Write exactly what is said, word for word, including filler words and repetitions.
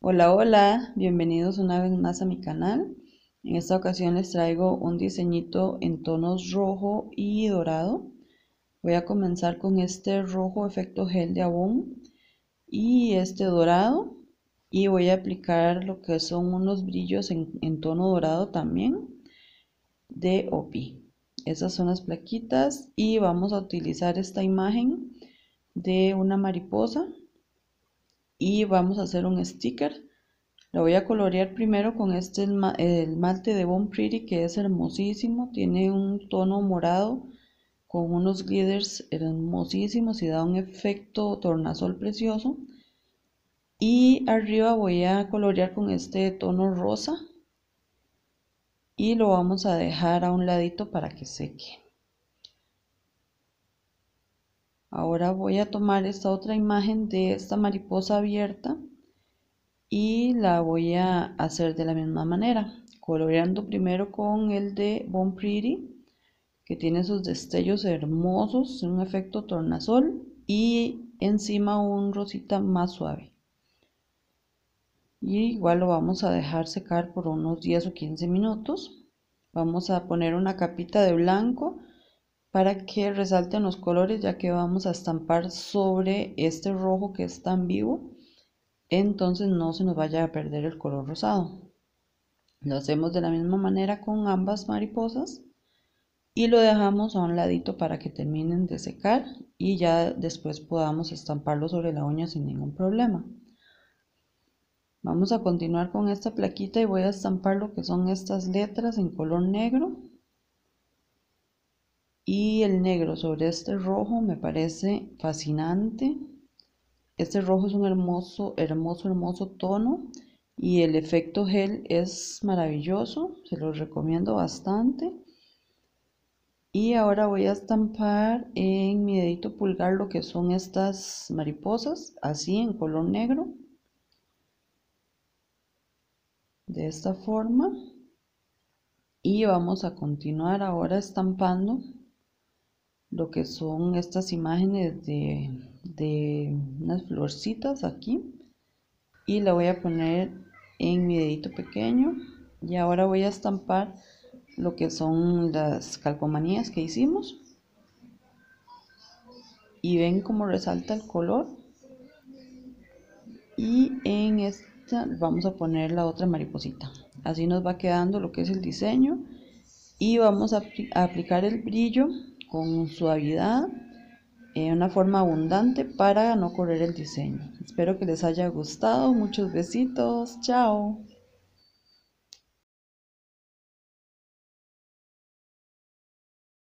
Hola, hola, bienvenidos una vez más a mi canal. En esta ocasión les traigo un diseñito en tonos rojo y dorado. Voy a comenzar con este rojo efecto gel de Avon y este dorado, y voy a aplicar lo que son unos brillos en, en tono dorado también de O P I. Esas son las plaquitas y vamos a utilizar esta imagen de una mariposa y vamos a hacer un sticker. La voy a colorear primero con este esmalte de Born Pretty, que es hermosísimo. Tiene un tono morado con unos glitters hermosísimos y da un efecto tornasol precioso. Y arriba voy a colorear con este tono rosa y lo vamos a dejar a un ladito para que seque. Ahora voy a tomar esta otra imagen de esta mariposa abierta y la voy a hacer de la misma manera, coloreando primero con el de Born Pretty, que tiene sus destellos hermosos, un efecto tornasol, y encima un rosita más suave. Y igual lo vamos a dejar secar por unos diez o quince minutos. Vamos a poner una capita de blanco para que resalten los colores, ya que vamos a estampar sobre este rojo que es tan vivo, entonces no se nos vaya a perder el color rosado. Lo hacemos de la misma manera con ambas mariposas y lo dejamos a un ladito para que terminen de secar y ya después podamos estamparlo sobre la uña sin ningún problema. Vamos a continuar con esta plaquita y voy a estampar lo que son estas letras en color negro, y el negro sobre este rojo me parece fascinante. Este rojo es un hermoso, hermoso, hermoso tono y el efecto gel es maravilloso, se los recomiendo bastante. Y ahora voy a estampar en mi dedito pulgar lo que son estas mariposas, así en color negro, de esta forma. Y vamos a continuar ahora estampando lo que son estas imágenes de, de unas florcitas aquí, y la voy a poner en mi dedito pequeño. Y ahora voy a estampar lo que son las calcomanías que hicimos, y ven cómo resalta el color. Y en esta vamos a poner la otra mariposita, así nos va quedando lo que es el diseño. Y vamos a, a aplicar el brillo con suavidad, en una forma abundante, para no correr el diseño. Espero que les haya gustado. Muchos besitos, chao.